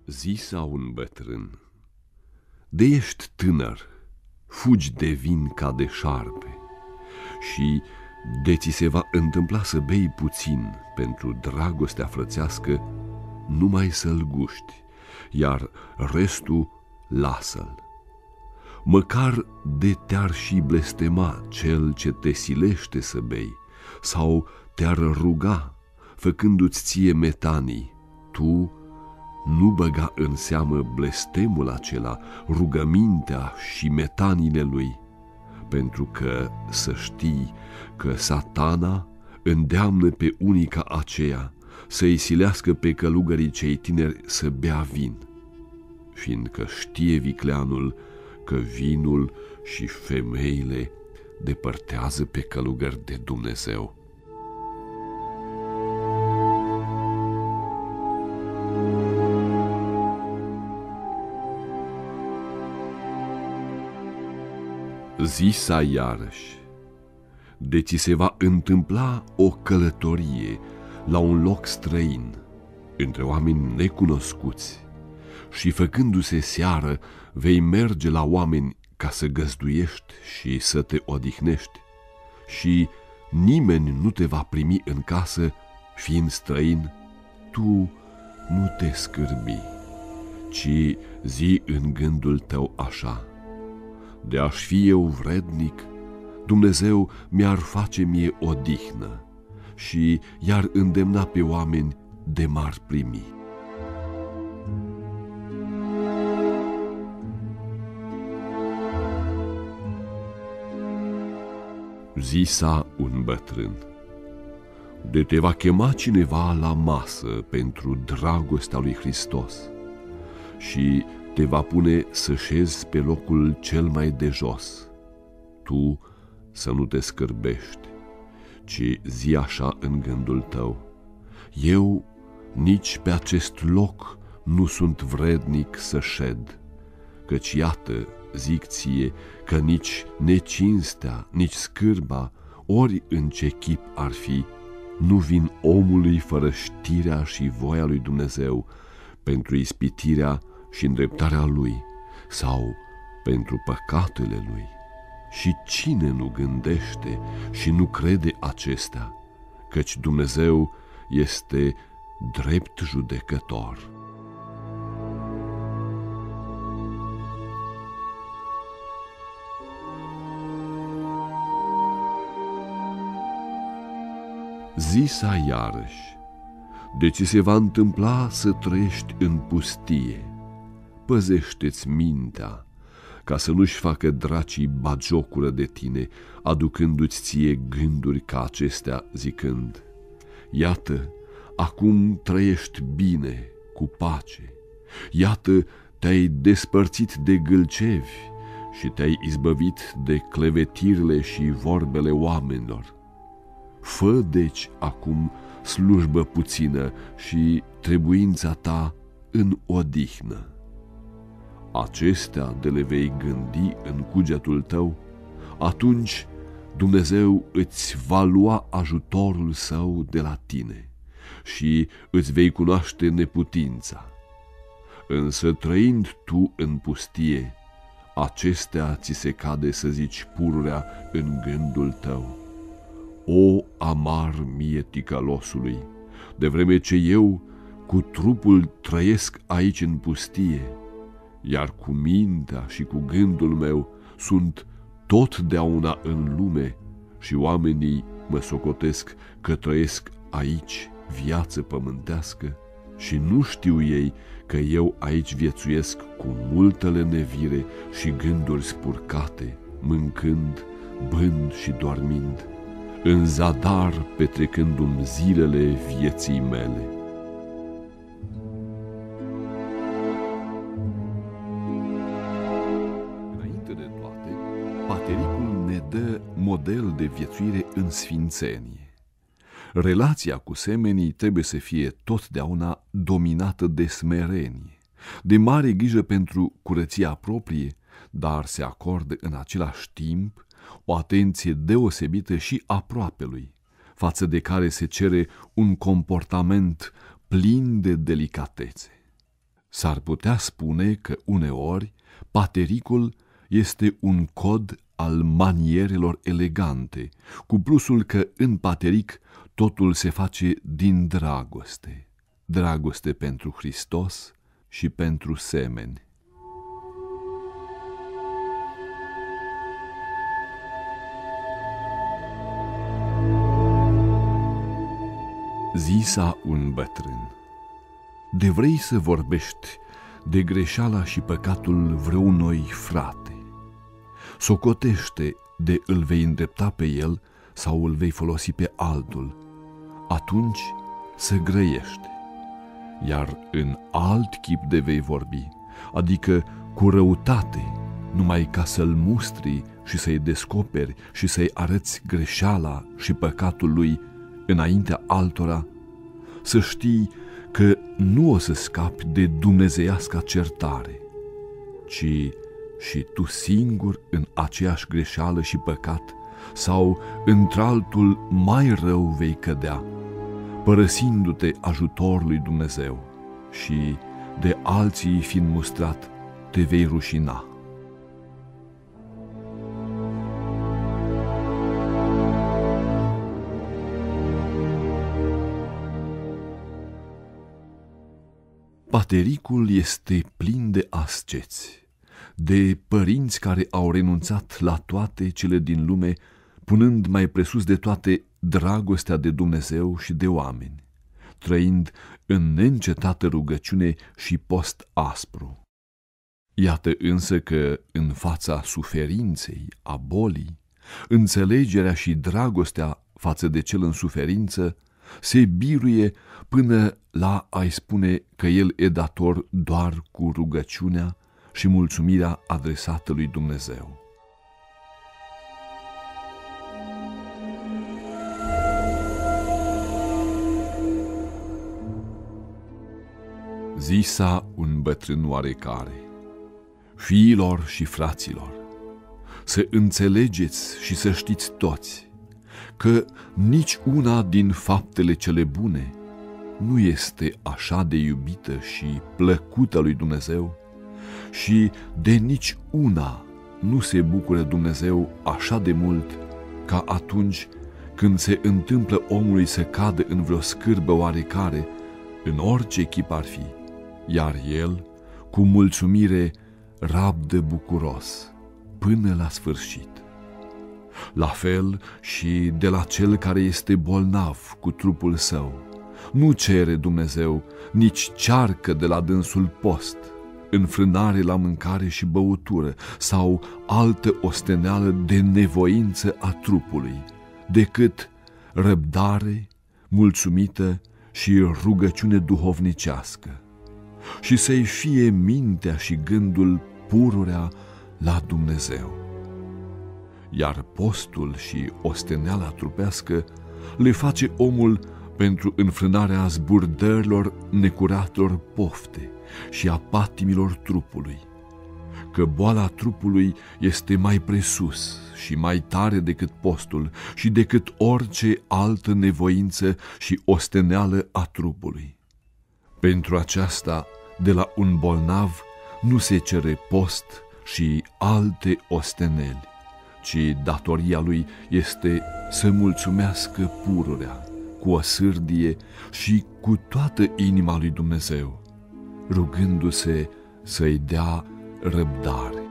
Zisa un bătrân: de ești tânăr, fugi de vin ca de șarpe, și de ți se va întâmpla să bei puțin pentru dragostea frățească, numai să-l guști, iar restul lasă-l. Măcar de te-ar și blestema cel ce te silește să bei, sau te-ar ruga, făcându-ți ție metanii, tu nu băga în seamă blestemul acela, rugămintea și metanile lui, pentru că să știi că Satana îndeamnă pe unica aceea să-i silească pe călugării cei tineri să bea vin, fiindcă știe vicleanul că vinul și femeile depărtează pe călugări de Dumnezeu. Zisa iarăși: de ți se va întâmpla o călătorie la un loc străin, între oameni necunoscuți, și făcându-se seară vei merge la oameni ca să găzduiești și să te odihnești, și nimeni nu te va primi în casă, fiind străin, tu nu te scârbi, ci zi în gândul tău așa: de aș fi eu vrednic, Dumnezeu mi-ar face mie odihnă și i-ar îndemna pe oameni de m-ar primi. Zisa un bătrân: de te va chema cineva la masă pentru dragostea lui Hristos și te va pune să șezi pe locul cel mai de jos, tu să nu te scârbești, ci zi așa în gândul tău: eu nici pe acest loc nu sunt vrednic să șed, căci iată, zic ție, că nici necinstea, nici scârba, ori în ce chip ar fi, nu vin omului fără știrea și voia lui Dumnezeu pentru ispitirea și îndreptarea lui sau pentru păcatele lui. Și cine nu gândește și nu crede acestea, căci Dumnezeu este drept judecător. Zisa iarăși: de ți se va întâmpla să trăiești în pustie, păzește-ți mintea, ca să nu-și facă dracii bagiocură de tine, aducându-ți ție gânduri ca acestea, zicând: iată, acum trăiești bine, cu pace, iată, te-ai despărțit de gâlcevi și te-ai izbăvit de clevetirile și vorbele oamenilor. Fă deci acum slujbă puțină și trebuința ta în odihnă. Acestea de le vei gândi în cugetul tău, atunci Dumnezeu îți va lua ajutorul său de la tine și îți vei cunoaște neputința. Însă trăind tu în pustie, acestea ți se cade să zici pururea în gândul tău: o, amar mie ticălosului, de vreme ce eu cu trupul trăiesc aici în pustie, iar cu mintea și cu gândul meu sunt totdeauna în lume și oamenii mă socotesc că trăiesc aici viață pământească și nu știu ei că eu aici viețuiesc cu multă lenevire și gânduri spurcate, mâncând, bând și dormind, în zadar petrecându-mi zilele vieții mele. Înainte de toate, patericul ne dă model de viețuire în sfințenie. Relația cu semenii trebuie să fie totdeauna dominată de smerenie, de mare grijă pentru curăția proprie, dar se acordă în același timp o atenție deosebită și aproapelui, față de care se cere un comportament plin de delicatețe. S-ar putea spune că uneori patericul este un cod al manierelor elegante, cu plusul că în pateric totul se face din dragoste, dragoste pentru Hristos și pentru semeni. Zisa un bătrân: de vrei să vorbești de greșeala și păcatul vreunui frate, socotește de îl vei îndrepta pe el sau îl vei folosi pe altul, atunci să grăiești. Iar în alt chip de vei vorbi, adică cu răutate, numai ca să-l mustri și să-i descoperi și să-i arăți greșeala și păcatul lui înaintea altora, să știi că nu o să scapi de dumnezeiasca certare, ci și tu singur în aceeași greșeală și păcat sau într-altul mai rău vei cădea, părăsindu-te ajutorul lui Dumnezeu și de alții fiind mustrat te vei rușina. Patericul este plin de asceți, de părinți care au renunțat la toate cele din lume, punând mai presus de toate dragostea de Dumnezeu și de oameni, trăind în neîncetată rugăciune și post aspru. Iată însă că în fața suferinței, a bolii, înțelegerea și dragostea față de cel în suferință se biruie până la a-i spune că el e dator doar cu rugăciunea și mulțumirea adresată lui Dumnezeu. Zisa un bătrân oarecare: fiilor și fraților, să înțelegeți și să știți toți că nici una din faptele cele bune nu este așa de iubită și plăcută lui Dumnezeu și de nici una nu se bucură Dumnezeu așa de mult ca atunci când se întâmplă omului să cadă în vreo scârbă oarecare, în orice chip ar fi, iar el, cu mulțumire, rabdă bucuros până la sfârșit. La fel și de la cel care este bolnav cu trupul său, nu cere Dumnezeu, nici cearcă de la dânsul post, înfrânare la mâncare și băutură sau altă osteneală de nevoință a trupului, decât răbdare, mulțumită și rugăciune duhovnicească, și să-i fie mintea și gândul pururea la Dumnezeu. Iar postul și osteneala trupească le face omul pentru înfrânarea zburdărilor necuratelor pofte și a patimilor trupului, că boala trupului este mai presus și mai tare decât postul și decât orice altă nevoință și osteneală a trupului. Pentru aceasta, de la un bolnav nu se cere post și alte osteneli, ci datoria lui este să mulțumească pururea, cu o sârdie și cu toată inima lui Dumnezeu, rugându-se să-i dea răbdare.